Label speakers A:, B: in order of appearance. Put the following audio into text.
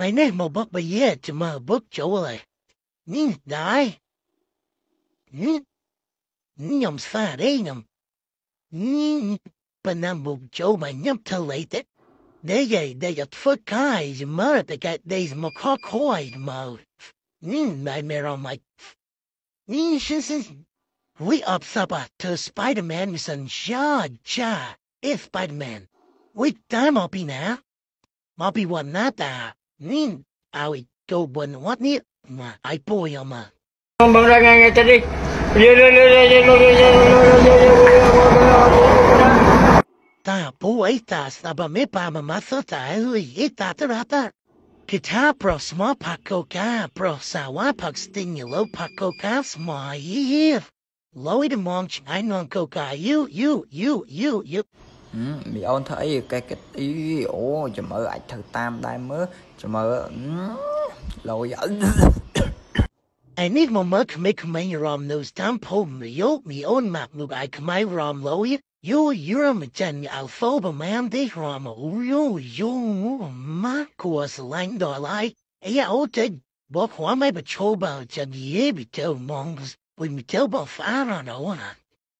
A: mày nè một bốc bây giờ chỉ mà bốc chỗ lại nhìn đại nhìn nhom xa đấy nhom nhìn bên nam một chỗ mày nhom thở lại đấy đây là phước cái gì mà đây là một khó khôi mà nhìn mày rồi mày nhìn xin we up saba to Spider-Man mission cha if Spider-Man we time up now mà bị quần nát à nhìn ao câu buồn what nè mà ai bôi mà
B: Không bấm ra ngay tay đi.
A: ta bố ấy ta saba mấy bà mà sơ ta ơi ấy ta ta kita pro small pacoca pro sawa pac stinulo pacoca small here lôi đi mong ai non coca you
C: bị ôn thấy cái ý ồ cho mở ảnh thử tam đai mớ cho mở lôi
A: I need more milk make my rom nose down pull me own map look I come my rom low you're a gen alphoba man they rom you ma course line do like yeah oh did but why my patrol about gen ye be tell mongs we me tell about fire on